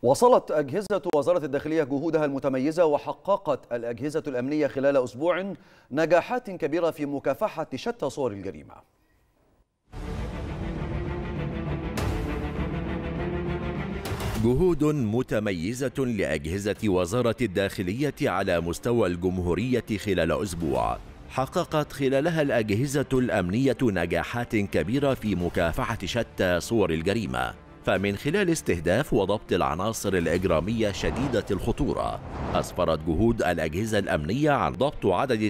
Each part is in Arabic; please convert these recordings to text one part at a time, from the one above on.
واصلت أجهزة وزارة الداخلية جهودها المتميزة، وحققت الأجهزة الأمنية خلال أسبوع نجاحات كبيرة في مكافحة شتى صور الجريمة. جهود متميزة لأجهزة وزارة الداخلية على مستوى الجمهورية خلال أسبوع حققت خلالها الأجهزة الأمنية نجاحات كبيرة في مكافحة شتى صور الجريمة، فمن خلال استهداف وضبط العناصر الإجرامية شديدة الخطورة أسفرت جهود الأجهزة الأمنية عن ضبط عدد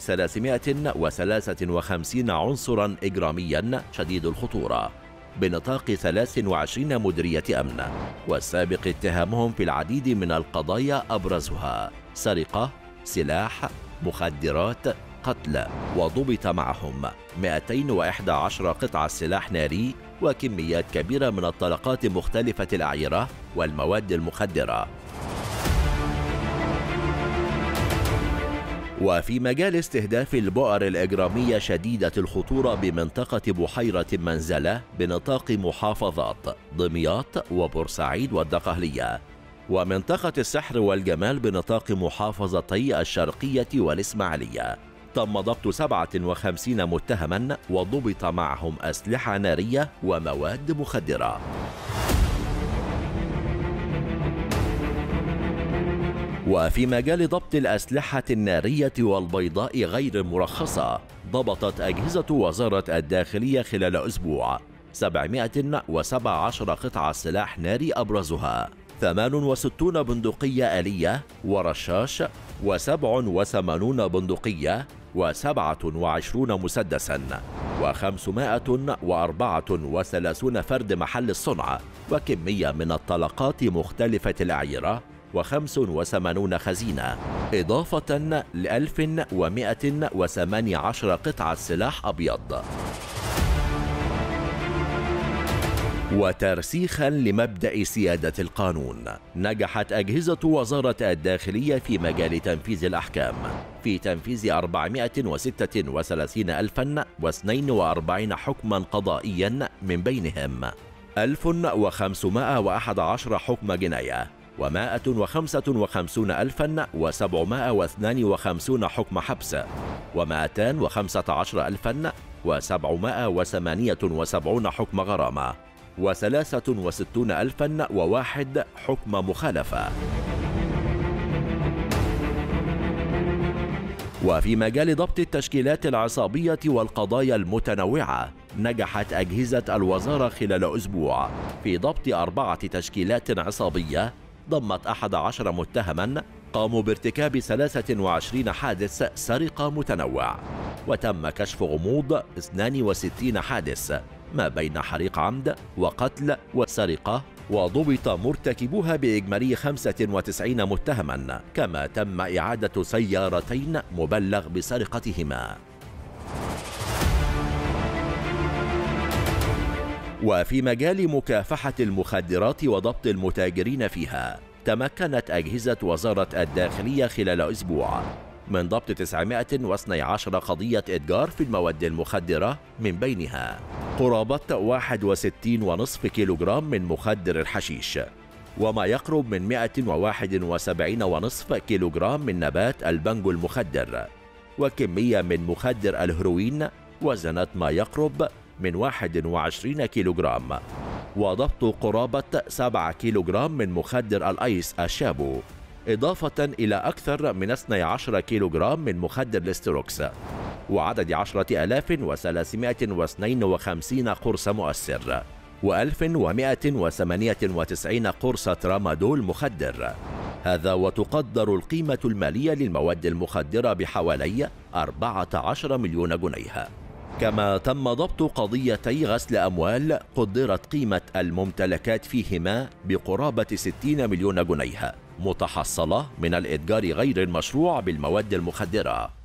353 عنصرا إجراميا شديد الخطورة بنطاق 23 مديرية أمن، والسابق اتهامهم في العديد من القضايا أبرزها سرقة، سلاح، مخدرات، قتل، وضبط معهم 211 قطعة سلاح ناري وكميات كبيرة من الطلقات مختلفة الأعيرة والمواد المخدرة. وفي مجال استهداف البؤر الإجرامية شديدة الخطورة بمنطقة بحيرة منزلة بنطاق محافظات دمياط وبورسعيد والدقهلية، ومنطقة السحر والجمال بنطاق محافظتي الشرقية والإسماعيلية، تم ضبط 57 متهما وضبط معهم أسلحة نارية ومواد مخدرة. وفي مجال ضبط الأسلحة النارية والبيضاء غير المرخصة، ضبطت أجهزة وزارة الداخلية خلال أسبوع 717 قطعة سلاح ناري أبرزها 68 بندقية آلية ورشاش و87 بندقية و27 مسدسا و534 فرد محل الصنع وكمية من الطلقات مختلفة الأعيرة و85 خزينة، إضافة ل 1118 قطعة سلاح أبيض. وترسيخا لمبدأ سيادة القانون، نجحت أجهزة وزارة الداخلية في مجال تنفيذ الأحكام في تنفيذ 436,042 حكما قضائيا، من بينهم 1511 حكم جناية و155,752 حكم حبس و215,778 حكم غرامة و63,001 حكم مخالفة. وفي مجال ضبط التشكيلات العصابية والقضايا المتنوعة، نجحت أجهزة الوزارة خلال أسبوع في ضبط 4 تشكيلات عصابية ضمت 11 متهما قاموا بارتكاب 23 حادث سرقة متنوع، وتم كشف غموض 62 حادث ما بين حريق عمد وقتل وسرقة، وضبط مرتكبوها بإجمالي 95 متهما، كما تم إعادة سيارتين مبلغ بسرقتهما. وفي مجال مكافحة المخدرات وضبط المتاجرين فيها، تمكنت أجهزة وزارة الداخلية خلال أسبوع من ضبط 912 قضية إتجار في المواد المخدرة، من بينها قرابة 61.5 كيلوغرام من مخدر الحشيش، وما يقرب من 171.5 كيلوغرام من نبات البنجو المخدر، وكمية من مخدر الهيروين وزنت ما يقرب من 21 كيلوغرام، وضبط قرابة 7 كيلوغرام من مخدر الأيس الشابو، إضافة إلى أكثر من 12 كيلوغرام من مخدر الاستروكس، وعدد 10,352 قرص مؤثر و1198 قرص ترامادول مخدر. هذا وتقدر القيمة المالية للمواد المخدرة بحوالي 14 مليون جنيه. كما تم ضبط قضيتي غسل أموال قدرت قيمة الممتلكات فيهما بقرابة 60 مليون جنيه، متحصلة من الإتجار غير المشروع بالمواد المخدرة.